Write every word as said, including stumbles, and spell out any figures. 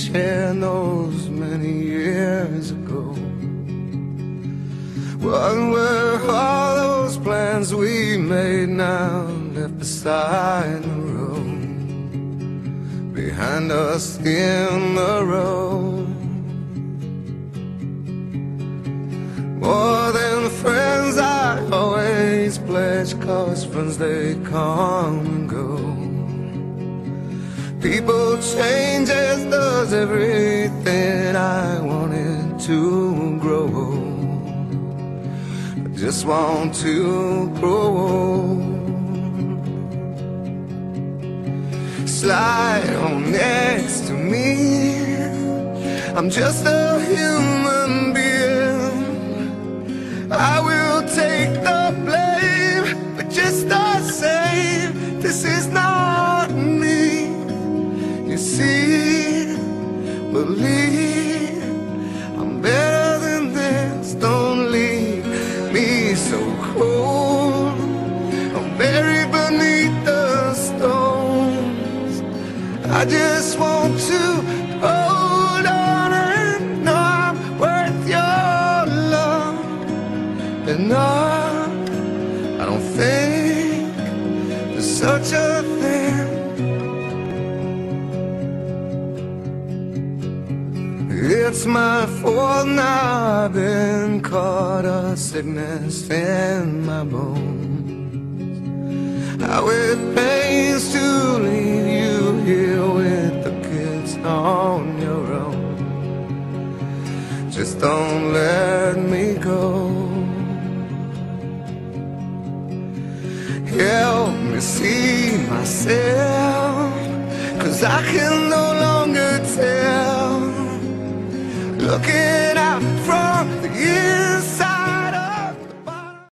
shared those many years ago. What were all those plans we made now left beside the road, behind us in the road? More than the friends I always pledge, 'cause friends they come and go. People change, as does everything I wanted to grow. I just want to grow. Slide on next to me, I'm just a human being. I will take the blame, but just the same, this is not me. You see, believe I'm better than this. Don't leave me so cold. I'm buried beneath the stones. I just want to hold on and know I'm worth your love. And no, I don't think there's such a thing. It's my fault now, I've been caught a sickness in my bones. How it pains to leave you here with the kids on your own. Just don't let me go. Help me see myself, 'cause I can no longer tell. Looking out from the years